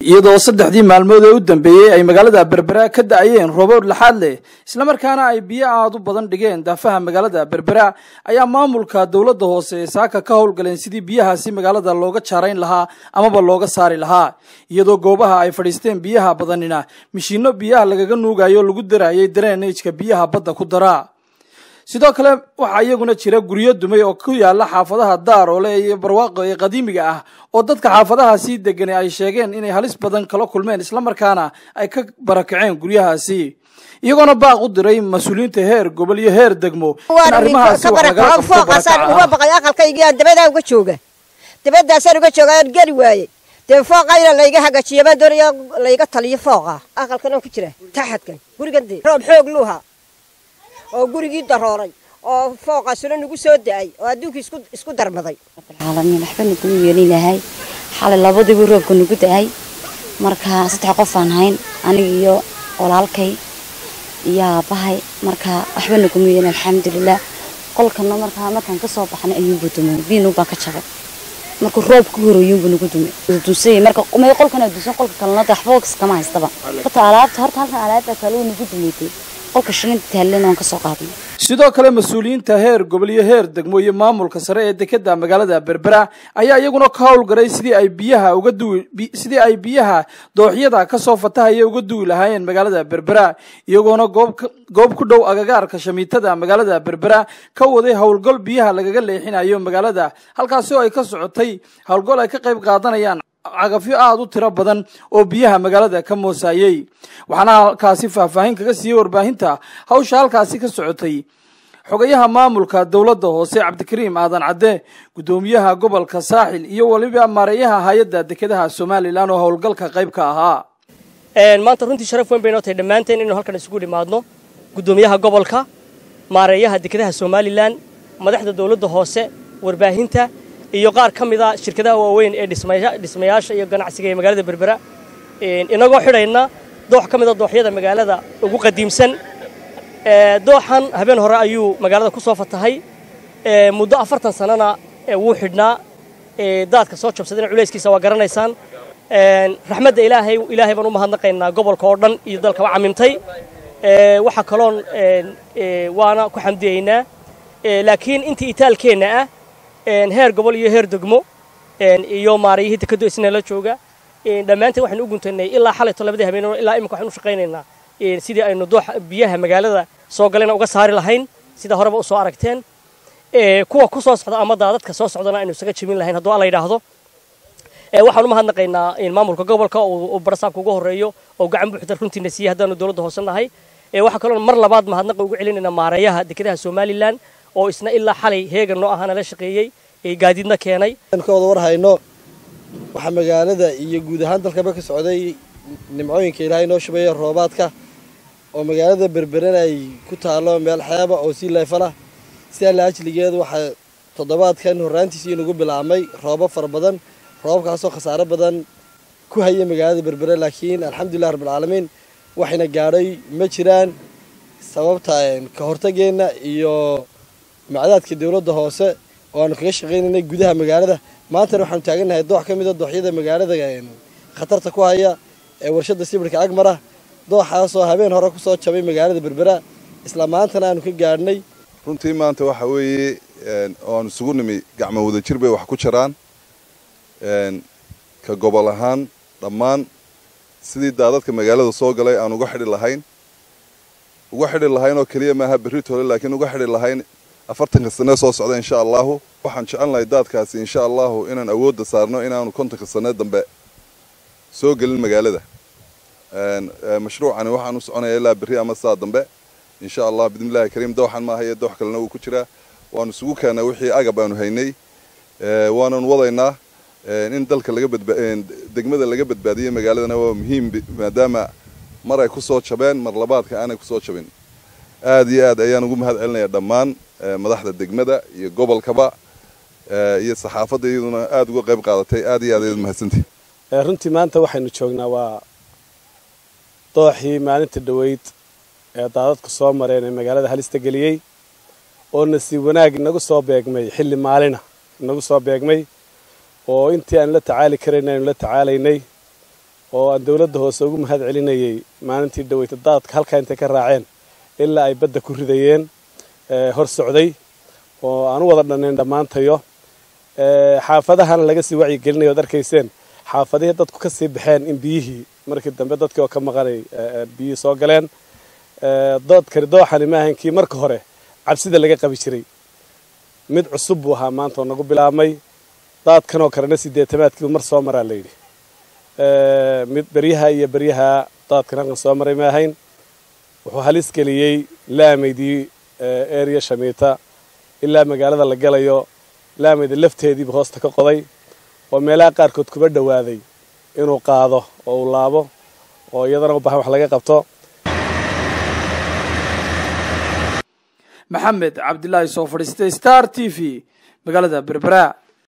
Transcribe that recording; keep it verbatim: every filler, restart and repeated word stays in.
iyadoo saddexdii maalmood ee u dambeeyay ay magaalada Berbera ka da'ayeen roobab laxaad leh isla markaana ay biyo aad u badan dhigeen daafaha magaalada Berbera ayaa maamulka dawladda hoose saaka ka howlgaleen sidii biyahaasi magaalada looga jaarayn lahaa amaba looga saari lahaa iyadoo goobaha ay fadhiisteen biyaha badanina mishiino biyaha lagaga nuugayo lagu darayay drainage-ka biyaha badda ku dara sidoo kale waxa iyaguna jira guriyo dumay oo ku yaala xaafadaha Daaroole iyo barwaaqo ee qadiimiga ah oo dadka xaafadahaasi degan ay sheegeen inay halis badan kala kulmeen isla markaana ay ka barakaceen guryahaasi iyaguna baaq u diray mas'uuliyiinta heer gobol iyo heer degmo arrimahaasi uga baqay aqalkayga dabada uga jooga dabadaas uga jooga gari waayay dee fooqayna layga hagaajiyay baan doonaya layga taliyo fooqa aqalkan oo ku jira taxadkan gurigan roob xoog luuha oo gurigii darooray oo fooqaasuna nagu soo daay oo adduunka isku isku darmaday caalamiin waxba nagu yeelin lahay xalay labadii roobka nagu daay marka saddex qof aan hayn aniga iyo walaalkay iyo aabahay marka waxba nagu yeelin alxamdulillah qolkana marka markaan ka soo baxnay ayuu budumay biinu baa ka jabay marka roobku horayuu nagu dumay dusay marka qomay qolkana dusan qolka kalena daxfox kama haystaba qata alaabta horta halka alaabta kale uu nagu dumaytay qolka shilinta taaleen oo ka soo qaadnay sidoo kale mas'uuliyiinta heer gobol iyo heer degmo iyo maamulka sare ee dekedda magaalada Berbera ayaa iyaguna ka howlgalay sidii ay biyaha uga duwi sidii ay biyaha dooxyada ka soo fatahaya uga duwi lahaayeen magaalada Berbera iyagoona goob goob ku dhow agagaarka shamiitada magaalada Berbera ka waday howlgal biyaha lagaga leexinayo magaalada halkaas oo ay ka socotay howlgal ay ka qayb qaadanayaan cagafyo aad u tiro badan oo biyaha magaalada ka moosayay waxaana halkaasi faahfaahin kaga siiyay warbaahinta hawsha halkaasi ka socotay xogayaha maamulka dawladda hoose Cabdikariim Aadan Cadde gudoomiyaha gobolka Saaxil iyo waliba maareeyaha hay'adda dekedaha Soomaaliland oo howlgalka qayb ka ahaa een maanta runtii sharaf weyn bay noo tahay dhamaanteen inuu halkan isugu dhimaadno gudoomiyaha gobolka maareeyaha dekedaha Soomaaliland madaxda dawladda hoose warbaahinta iyo qaar kamid ah shirkadaha waaweyn ee dhismayaasha iyo ganacsiga ee magaalada Berbera een inagoo xidhayna doox kamid ah dooxyada magaalada ugu qadiimsan ee dooxan habeen hore ayuu magaalada ku soo fatahay ee muddo afartan sanana wuu xidhnaa ee daadka soo jabsadeen culayskiisa waa garanaysaan een raxmadda ilaahay ilaahay baan u mahadnaqaynaa gobolka oo dhan iyo dalka waa camimtay ee waxa kaloon ee waana ku xamdiyeynaa ee laakiin intii itaalkeena ah een heer gobol iyo heer degmo een iyo maarayihii dekedo isna la jooga een dhamaanteen waxaan u guntanay ilaa xalay labadii habeen ilaa imika waxaan u shaqaynaynaa een sidii aynu doox biyaha magaalada soo galeen uga saari lahayn sida horeba u soo aragteen ee kuwa ku soo socda ama daadadka soo socdana aynu isaga jibin lahayn haddii alla yiraahdo ee waxaan u mahadnaqaynaa in maamulka gobolka oo barasaabka ugu horeeyo oo gacan buuxda runtiina siiyay haddaanu dawladda hoose nahay ee waxa kale mar labaad mahadnaq ugu celinaynaa maareeyaha dekedaha Soomaaliland oo isna ilaa xalay heegan noo ahana la shaqeeyay ee gaadiidna keenay aan ka wada war hayno waxa magaalada iyo guud ahaan dalkaba ka socday nimcooyinka Ilaahay noo shubeeyay roobaadka oo magaalada Berbera ay ku taalo meel xeeba oo si leefala si la ajligeed waxa toddobaadkan horaantiisii nagu bilaabmay roobab far badan roobkaas oo khasaare badan ku hayay magaalada Berbera laakiin alxamdulillah rabbil caalamiin waxayna gaaray ma jiraan sababta ka hortageena iyo macdaadka dawladda hoose oo aan kaga shaqeynay gudaha magaalada maanta waxaan taaganahay doox kamid ah dooxyada magaalada khatarta ku haya ee warshada sibirka agmara dooxaas oo habeen hore ku soo jabay magaalada Berbera isla maantana aanu ka gaarnay runtii maanta waxa weeye oo aan isugu nimi gacmo wada jir bay wax ku jiraan een ka gobol ahaan dhammaan sidii daadadka magaalada soo galay aan uga xidhi lahayn uga xidhi lahayn oo kaliya maaha berritole laakiin uga xidhi lahayn afartan sano soo socda insha Allah waxaan jecelnahay daadkaasi insha Allah inaan awood saarno inaanu konton sano dambe soo galin magaalada een mashruucani waxaan u soconayaa ilaa berri ama saa dambe insha Allah bidnillaahi kariim dooxan ma hayo doox kalena uu ku jira waan isugu keenay wixii agab aanu haynay ee waanan wadaynaa in dalka laga badbaadiyo degmada laga badbaadiyo magaaladana waa muhiim maadaama mar ay ku soo jabeen mar labaadka aanay ku soo jabin aad iyo aad ayaan ugu mahad celinayaa dhammaan madaxda degmada iyo gobolkaba iyo saxaafadda iyaduna aad uga qayb qaadatay aad iyo aad ay mahadsantii runtii maanta waxaynu joognaa waa dooxii maalinta dhaweyd ee daadadku soo mareen ee magaalada halista geliyay oo nasiib wanaag inagu soo beegmay xilli maalina inagu soo beegmay oo intii aan la tacaali karaynay aan la tacaalaynay oo aan dawladda hoose ugu mahad celinayay maalintii dhaweyta daadka halka intay ka raaceen ilaa ay badda ku ridayeen hor socday oo aan u wada dhannayn dhammaantayo xaafadahan laga sii wacyi gelinayo ad arkayseen xaafadihii dadku ka sii baxeen in biyihii markii dambe dadkii oo ka maqanay biyihii soo galeen doodkani dooxani ma ahayn kii marka hore cabsida laga qabi jiray mid cusub buu ahaa maanta oo nagu bilaabmay daadkan oo kalena siddeetamaadkiiba mar soo maraa la yidhi mid beryaha iyo beryaha daadkan halkan soo maray ma ahayn wuxuu halis geliyey laamaydii area shamiita ilaa magaalada la galayo laamayda lafteediiba hoosta ka qoday oo meelaha qaarkood kuba dhawaaday inuu qaado oo uu laabo oo iyadana u baahan wax laga qabto. maxamed cabdilaahi soo fadhiistay Star T V magaalada Berbera.